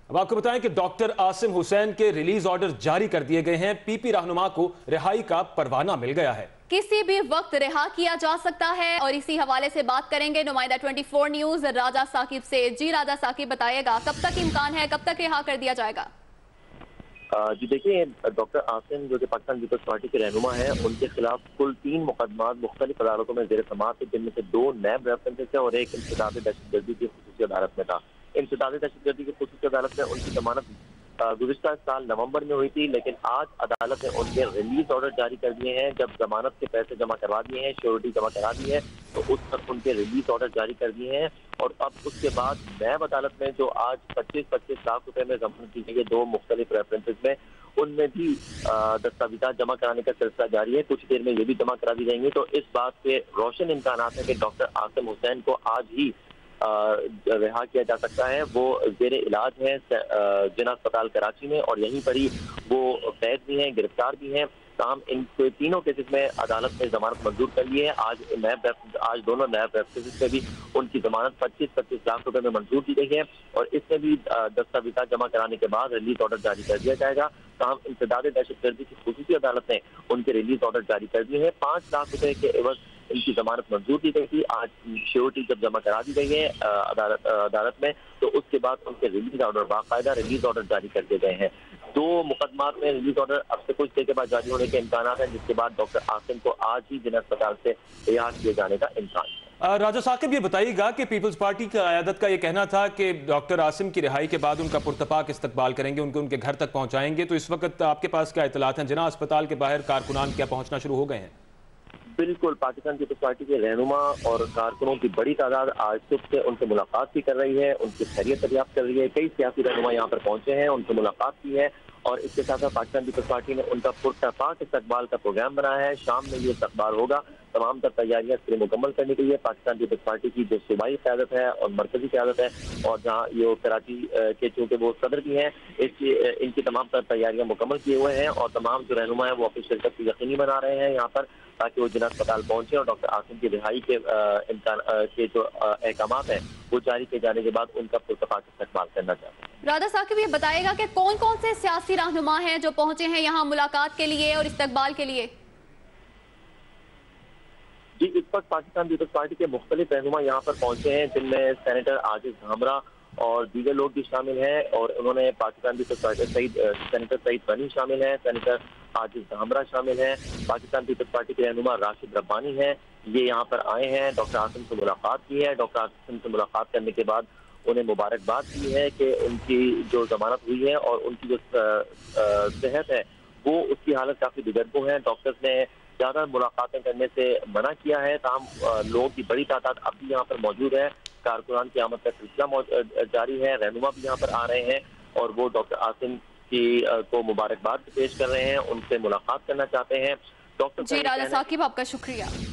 अब आपको बताएं कि डॉक्टर आसिम हुसैन के रिलीज ऑर्डर जारी कर दिए गए हैं। पीपी रहनुमा को रिहाई का परवाना मिल गया है। किसी भी वक्त रिहा किया जा सकता है और इसी हवाले से बात करेंगे नुमाइंदा 24 न्यूज राजा साकिब से। जी राजा साकिब, बताइएगा कब तक इम्कान है, कब तक रिहा कर दिया जाएगा? जी देखिए, डॉक्टर आसिम जो कि पाकिस्तान पीपल्स पार्टी के रहनुमा हैं, उनके खिलाफ कुल 3 मुकदमात मुख्तलिफ अदालतों में जेर समाअत थे, जिनमें से 2 नैब रेफरेंसेस है और एक इंसदाद दहशतगर्दी की खुसूसी अदालत में था। इंसदाद दहशतगर्दी की खुसूसी अदालत में उनकी जमानत गुज़िश्ता साल नवंबर में हुई थी, लेकिन आज अदालत ने उनके रिलीज ऑर्डर जारी कर दिए हैं। जब जमानत के पैसे जमा करवा दिए हैं, श्योरिटी जमा करा दी है, तो उस पर उनके रिलीज ऑर्डर जारी कर दिए हैं। और अब उसके बाद नैब अदालत में जो आज 25-25 लाख रुपए में जमानत की गई है 2 मुख्तलिफ रेफरेंसेज में, उनमें भी दस्तावेजात जमा कराने का सिलसिला जारी है। कुछ देर में ये भी जमा करा दी जाएंगी। तो इस बात के रोशन इम्कान है कि डॉक्टर आसिम हुसैन को आज ही रिहा किया जा सकता है। वो जेर इलाज है जिना अस्पताल कराची में और यहीं पर ही वो कैद भी हैं, गिरफ्तार भी हैं। तमाम इन तीनों केसेस में अदालत ने जमानत मंजूर कर ली है। आज दोनों नैब रेफरेंसेस में भी उनकी जमानत 25-25 लाख रुपए में मंजूर की गई है और इसमें भी दस्तावेजात जमा कराने के बाद रिलीज ऑर्डर जारी कर दिया जाएगा। तमाम इंसदाद दहशतगर्दी की खुसूसी अदालत ने उनके रिलीज ऑर्डर जारी कर दिए हैं। 5 लाख रुपए के एवज इनकी जमानत मंजूर की गई थी। आज श्योरिटी जब जमा करा दी गई है अदालत में, तो उसके बाद उनके रिलीज ऑर्डर बाकायदा रिलीज ऑर्डर जारी कर दिए गए हैं। 2 मुकदमात में रिलीज ऑर्डर अब से कुछ देर के बाद जारी होने के इम्कान हैं, जिसके बाद डॉक्टर आसिम को आज ही जिला अस्पताल से रिहा किए जाने का इम्कान है। राजा साकिब, ये बताइएगा कि पीपल्स पार्टी की क़यादत का ये कहना था कि डॉक्टर आसिम की रिहाई के बाद उनका पुरतपाक इस्तकबाल करेंगे, उनके घर तक पहुंचाएंगे। तो इस वक्त आपके पास क्या इतलात हैं? जिना अस्पताल के बाहर कारकुनान क्या पहुंचना शुरू हो गए हैं? बिल्कुल, पाकिस्तान पीपल्स पार्टी के रहनुमा और कारकुनों की बड़ी तादाद आज सुबह से उनसे मुलाकात भी कर रही है, उनकी खैरियत दरियाफ्त कर रही है। कई सियासी रहनुमा यहाँ पर पहुंचे हैं, उनसे मुलाकात की है और इसके साथ साथ पाकिस्तान पीपल्स पार्टी ने उनका पुरतपाक इस्तकबाल का प्रोग्राम बनाया है। शाम में ये इस्तकबाल होगा। तमाम तर तैयारियां इसके लिए मुकम्मल करने के लिए पाकिस्तान पीपल्स पार्टी की जो सूबाई क़यादत है और मरकजी क़यादत है और जहाँ ये कराची के चूँकि वो सदर भी हैं, इनकी तमाम तर तैयारियां मुकम्मल किए हुए हैं और तमाम जो रहनुमा है वो अपनी शिरकत को यकीनी बना रहे हैं यहाँ पर, ताकि वो जिला अस्पताल पहुंचे और डॉक्टर आसिम की रिहाई के इम्कान के जो अहकाम हैं वो जारी किए जाने के बाद उनका पुरतपाक इस्तकबाल करना चाहते हैं। राजा साकिब, ये बताएगा कि कौन कौन से सियासी रहनुमा हैं जो पहुंचे हैं यहाँ मुलाकात के लिए और इस्तकबाल के लिए? जी, इस वक्त पाकिस्तान पीपल्स पार्टी के मुख्तलिफ रहनुमा यहाँ पर पहुंचे हैं, जिनमें सेनेटर आजिज धामरा और दीगर लोग भी शामिल हैं और उन्होंने Pakistan People's Party senator Saeed Ghani शामिल हैं, सेनेटर आजिज धामरा शामिल हैं, पाकिस्तान पीपल्स पार्टी के रहनुमा राशिद रब्बानी हैं। ये यहाँ पर आए हैं, डॉक्टर आसिम से मुलाकात की है। डॉक्टर आसिम से मुलाकात करने के बाद उन्हें मुबारकबाद दी है कि उनकी जो जमानत हुई है और उनकी जो सेहत है वो उसकी हालत काफी दिगरगो है। डॉक्टर्स ने ज्यादा मुलाकातें करने से मना किया है। तमाम लोगों की बड़ी तादाद अब भी यहाँ पर मौजूद है। कारकुनान की आमद का सिलसिला जारी है। रहनुमा भी यहाँ पर आ रहे हैं और वो डॉक्टर आसिम की को मुबारकबाद पेश कर रहे हैं, उनसे मुलाकात करना चाहते हैं। डॉक्टर जी राजा साकिब, आपका शुक्रिया।